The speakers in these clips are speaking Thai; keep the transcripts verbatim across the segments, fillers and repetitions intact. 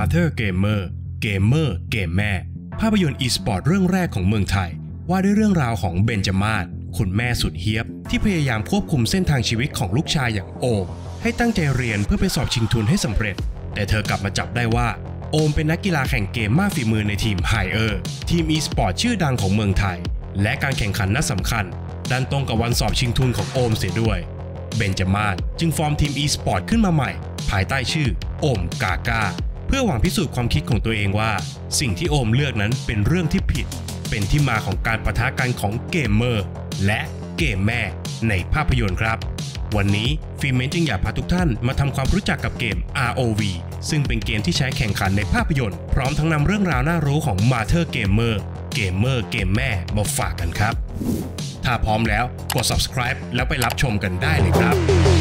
Mother Gamer Gamer เกมแม่ภาพยนตร์อีสปอร์ตเรื่องแรกของเมืองไทยว่าด้วยเรื่องราวของเบนจมาศคุณแม่สุดเฮี้ยบที่พยายามควบคุมเส้นทางชีวิตของลูกชายอย่างโอมให้ตั้งใจเรียนเพื่อไปสอบชิงทุนให้สำเร็จแต่เธอกลับมาจับได้ว่าโอมเป็นนักกีฬาแข่งเกมมากฝีมือในทีมไฮเออร์ทีมอีสปอร์ตชื่อดังของเมืองไทยและการแข่งขันนัดสำคัญดันตรงกับวันสอบชิงทุนของโอมเสียด้วยเบนจมาศจึงฟอร์มทีมอีสปอร์ตขึ้นมาใหม่ภายใต้ชื่อโอมกากาเพื่อหวังพิสูจน์ความคิดของตัวเองว่าสิ่งที่โอมเลือกนั้นเป็นเรื่องที่ผิดเป็นที่มาของการปะทะกันของเกมเมอร์และเกมแม่ในภาพยนตร์ครับวันนี้ฟิเมนจึงอยากพาทุกท่านมาทำความรู้จักกับเกม อาร์ โอ วี ซึ่งเป็นเกมที่ใช้แข่งขันในภาพยนตร์พร้อมทั้งนำเรื่องราวน่ารู้ของ Mother Gamer Gamer เกมแม่มาฝากกันครับถ้าพร้อมแล้วกด Subscribe แล้วไปรับชมกันได้เลยครับ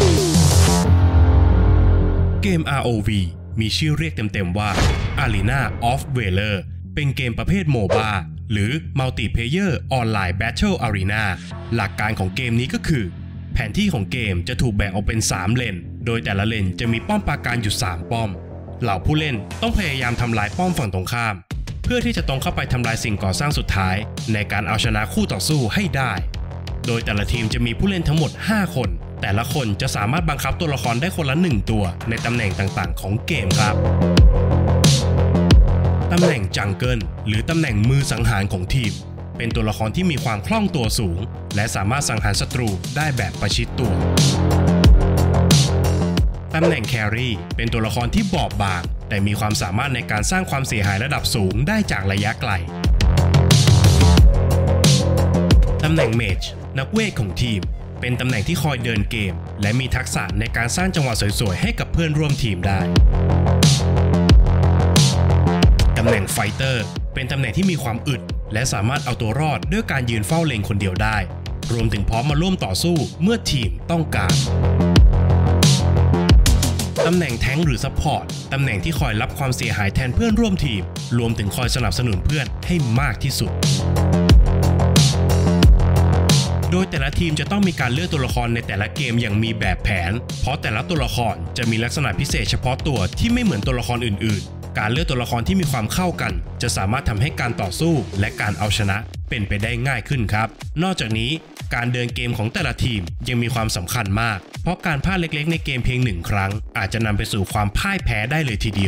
เกม อาร์ โอ วี มีชื่อเรียกเต็มๆว่า Arena of Valor เป็นเกมประเภทโมบาหรือ Multiplayer Online Battle Arena หลักการของเกมนี้ก็คือแผนที่ของเกมจะถูกแบ่งออกเป็นสามเลนโดยแต่ละเลนจะมีป้อมปราการอยู่สามป้อมเหล่าผู้เล่นต้องพยายามทำลายป้อมฝั่งตรงข้ามเพื่อที่จะตรงเข้าไปทำลายสิ่งก่อสร้างสุดท้ายในการเอาชนะคู่ต่อสู้ให้ได้โดยแต่ละทีมจะมีผู้เล่นทั้งหมดห้าคนแต่ละคนจะสามารถบังคับตัวละครได้คนละหนึ่งตัวในตำแหน่งต่างๆของเกมครับตำแหน่งจังเกิลหรือตำแหน่งมือสังหารของทีมเป็นตัวละครที่มีความคล่องตัวสูงและสามารถสังหารศัตรูได้แบบประชิดตัวตำแหน่งแครี่เป็นตัวละครที่บอบบางแต่มีความสามารถในการสร้างความเสียหายระดับสูงได้จากระยะไกลตำแหน่งเมจนักเวทของทีมเป็นตำแหน่งที่คอยเดินเกมและมีทักษะในการสร้างจังหวะสวยๆให้กับเพื่อนร่วมทีมได้ตำแหน่งไฟเตอร์เป็นตำแหน่งที่มีความอึดและสามารถเอาตัวรอดด้วยการยืนเฝ้าเลนคนเดียวได้รวมถึงพร้อมมาร่วมต่อสู้เมื่อทีมต้องการตำแหน่งแท้งหรือซัพพอร์ตตำแหน่งที่คอยรับความเสียหายแทนเพื่อนร่วมทีมรวมถึงคอยสนับสนุนเพื่อนให้มากที่สุดโดยแต่ละทีมจะต้องมีการเลือกตัวละครในแต่ละเกมอย่างมีแบบแผนเพราะแต่ละตัวละครจะมีลักษณะพิเศษเฉพาะตัวที่ไม่เหมือนตัวละครอื่นๆการเลือกตัวละครที่มีความเข้ากันจะสามารถทำให้การต่อสู้และการเอาชนะเป็นไปได้ง่ายขึ้นครับนอกจากนี้การเดินเกมของแต่ละทีมยังมีความสำคัญมากเพราะการพลาดเล็กๆในเกมเพียงหนึ่งครั้งอาจจะนำไปสู่ความพ่ายแพ้ได้เลยทีเดียว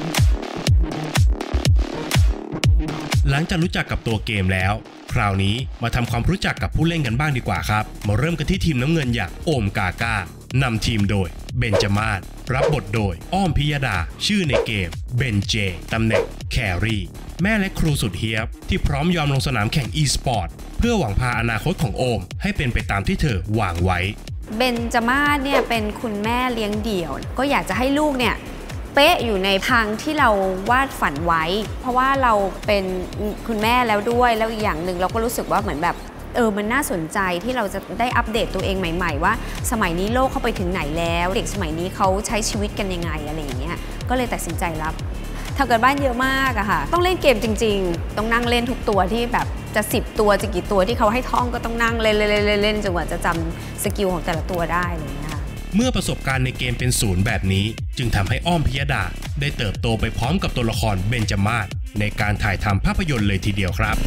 หลังจากรู้จักกับตัวเกมแล้วคราวนี้มาทำความรู้จักกับผู้เล่นกันบ้างดีกว่าครับมาเริ่มกันที่ทีมน้ำเงินอย่างโอมกากานำทีมโดยเบนจมาศรับบทโดยอ้อมพิยดาชื่อในเกมเบนเจตำแหน่งแครี่แม่และครูสุดเฮี้ยบที่พร้อมยอมลงสนามแข่ง อีสปอร์ต เพื่อหวังพาอนาคตของโอมให้เป็นไปตามที่เธอวางไว้เบนจมาศเนี่ยเป็นคุณแม่เลี้ยงเดี่ยวก็อยากจะให้ลูกเนี่ยเป๊ะอยู่ในทางที่เราวาดฝันไว้เพราะว่าเราเป็นคุณแม่แล้วด้วยแล้วอีกอย่างหนึ่งเราก็รู้สึกว่าเหมือนแบบเออมันน่าสนใจที่เราจะได้อัปเดตตัวเองใหม่ๆว่าสมัยนี้โลกเข้าไปถึงไหนแล้วเด็กสมัยนี้เขาใช้ชีวิตกันยังไงอะไรอย่างเงี้ยก็เลยตัดสินใจรับทำกันบ้านเยอะมากอะค่ะต้องเล่นเกมจริงๆต้องนั่งเล่นทุกตัวที่แบบจะสิบตัวจะกี่ตัวที่เขาให้ท่องก็ต้องนั่งเล่นๆๆๆจนกว่าจะจำสกิลของแต่ละตัวได้เลยนะคะเมื่อประสบการณ์ในเกมเป็นศูนย์แบบนี้จึงทำให้อ้อมพิยดาได้เติบโตไปพร้อมกับตัวละครเบนจมาศในการถ่ายทำภาพยนตร์เลยทีเดียวครับ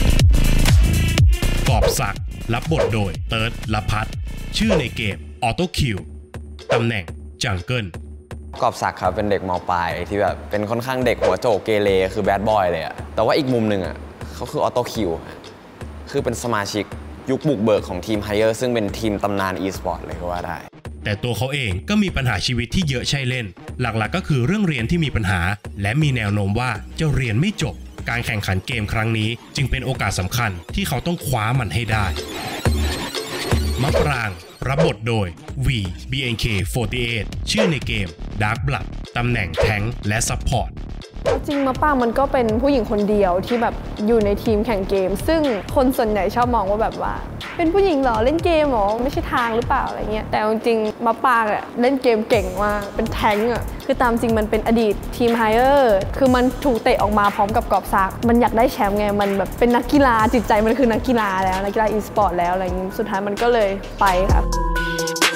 กอบศักดิ์รับบทโดยเติร์ดละพัฒน์ชื่อในเกมออโต้คิวตำแหน่งจังเกิลกอบศักดิ์ครับเป็นเด็กม.ปลายที่แบบเป็นค่อนข้างเด็กหัวโจกเกเรคือแบดบอยเลยอะแต่ว่าอีกมุมหนึ่งอะเขาคือออโต้คิวคือเป็นสมาชิกยุคบุกเบิกของทีมไฮเออร์ซึ่งเป็นทีมตำนานอีสปอร์ตเลยก็ว่าได้แต่ตัวเขาเองก็มีปัญหาชีวิตที่เยอะใช่เล่นหลักๆก็คือเรื่องเรียนที่มีปัญหาและมีแนวโน้มว่าจะเรียนไม่จบการแข่งขันเกมครั้งนี้จึงเป็นโอกาสสำคัญที่เขาต้องคว้ามันให้ได้มะปรางรับบทโดย วี บี เอ็น เค สี่สิบแปด ชื่อในเกม Dark Blood ตำแหน่งแทงค์และซัพพอร์ตจริงมะปรางมันก็เป็นผู้หญิงคนเดียวที่แบบอยู่ในทีมแข่งเกมซึ่งคนส่วนใหญ่ชอบมองว่าแบบว่าเป็นผู้หญิงเหรอเล่นเกมเหรอไม่ใช่ทางหรือเปล่าอะไรเงี้ยแต่จริงมะปรางอะเล่นเกมเก่งมากเป็นแทงค์อะคือตามจริงมันเป็นอดีตทีมไฮเออร์คือมันถูกเตะออกมาพร้อมกับกอบศักดิ์มันอยากได้แชมป์ไงมันแบบเป็นนักกีฬาจิตใจมันคือนักกีฬาแล้วนักกีฬาอีสปอร์ตแล้วอะไรเงี้ยสุดท้ายมันก็เลยไปครับ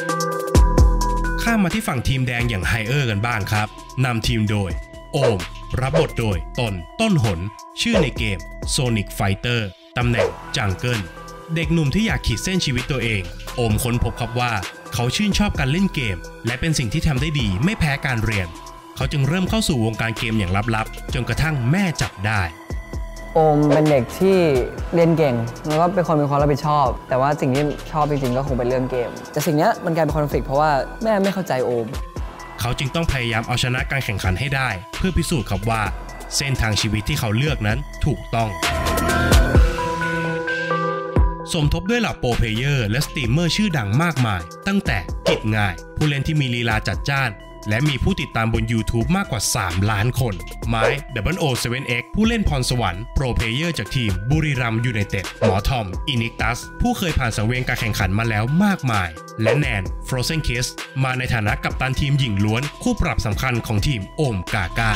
ข้ามมาที่ฝั่งทีมแดงอย่างไฮเออร์กันบ้างครับนำทีมโดยโอมรับบทโดยตนต้นหนชื่อในเกม Sonic Fighter ตำแหน่งจังเกิลเด็กหนุ่มที่อยากขีดเส้นชีวิตตัวเองโอมค้นพบครับว่าเขาชื่นชอบการเล่นเกมและเป็นสิ่งที่ทำได้ดีไม่แพ้การเรียนเขาจึงเริ่มเข้าสู่วงการเกมอย่างลับๆจนกระทั่งแม่จับได้โอมเป็นเด็กที่เรียนเก่งแล้วก็เป็นคนมีความรับผิดชอบแต่ว่าสิ่งที่ชอบจริงๆก็คงเป็นเรื่องเกมแต่สิ่งนี้มันกลายเป็นคอนฟลิกต์เพราะว่าแม่ไม่เข้าใจโอมเขาจึงต้องพยายามเอาชนะการแข่งขันให้ได้เพื่อพิสูจน์ครับว่าเส้นทางชีวิตที่เขาเลือกนั้นถูกต้องสมทบด้วยเหล่าโปรเพลเยอร์และสตรีมเมอร์ชื่อดังมากมายตั้งแต่กิจง่ายผู้เล่นที่มีลีลาจัดจ้านและมีผู้ติดตามบน YouTube มากกว่าสามล้านคนไม้ ดับเบิลโอ เซเว่น เอ็กซ์ ผู้เล่นพรสวรรค์โปรเพลเยอร์จากทีมบุรีรัมย์ยูไนเต็ดหมอทอมอินิกตัสผู้เคยผ่านสังเวียนการแข่งขันมาแล้วมากมายและแนน Frozen Kiss มาในฐานะกัปตันทีมหญิงล้วนคู่ปรับสำคัญของทีมโอมกาก้า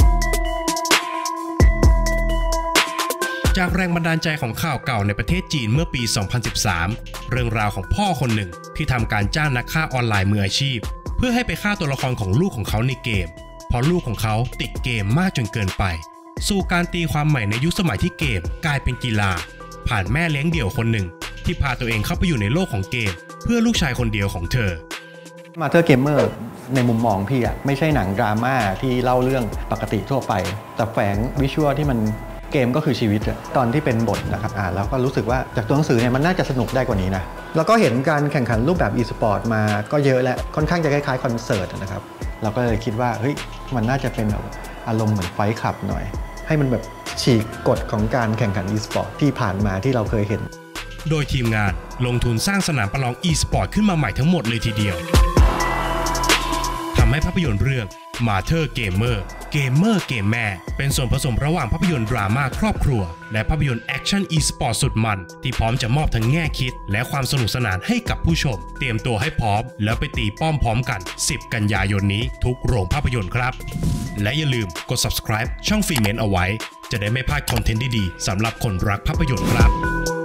จากแรงบันดาลใจของข่าวเก่าในประเทศจีนเมื่อปี สองพันสิบสาม เรื่องราวของพ่อคนหนึ่งที่ทำการจ้างนักฆ่าออนไลน์มืออาชีพเพื่อให้ไปฆ่าตัวละครของลูกของเขาในเกมเพราะลูกของเขาติดเกมมากจนเกินไปสู่การตีความใหม่ในยุคสมัยที่เกมกลายเป็นกีฬาผ่านแม่เลี้ยงเดี่ยวคนหนึ่งที่พาตัวเองเข้าไปอยู่ในโลกของเกมเพื่อลูกชายคนเดียวของเธอมาเธอเกมเมอร์ในมุมมองพี่อะไม่ใช่หนังดราม่าที่เล่าเรื่องปกติทั่วไปแต่แฝงวิชวลที่มันเกมก็คือชีวิตตอนที่เป็นบทนะครับอ่านแล้วก็รู้สึกว่าจากตัวหนังสือเนี่ยมันน่าจะสนุกได้กว่านี้นะแล้วก็เห็นการแข่งขันรูปแบบ e-sport มาก็เยอะและค่อนข้างจะคล้ายๆคอนเสิร์ตนะครับเราก็เลยคิดว่าเฮ้ยมันน่าจะเป็นแบบอารมณ์เหมือนไฟท์คลับหน่อยให้มันแบบฉีกกฎของการแข่งขัน e-sport ที่ผ่านมาที่เราเคยเห็นโดยทีมงานลงทุนสร้างสนามประลอง e-sport ขึ้นมาใหม่ทั้งหมดเลยทีเดียวทำให้ภาพยนตร์เรื่องมาเธอเกมเมอร์เกมเมอร์เกมแม่เป็นส่วนผสมระหว่างภาพยนตร์ดราม่าครอบครัวและภาพยนตร์แอคชั่นอีสปอร์ตสุดมันที่พร้อมจะมอบทั้งแง่คิดและความสนุกสนานให้กับผู้ชมเตรียมตัวให้พร้อมแล้วไปตีป้อมพร้อมกันสิบกันยายนนี้ทุกโรงภาพยนตร์ครับและอย่าลืมกด ซับสไครบ์ ช่องฟรีเมนต์เอาไว้จะได้ไม่พลาดคอนเทนต์ดีๆสำหรับคนรักภาพยนตร์ครับ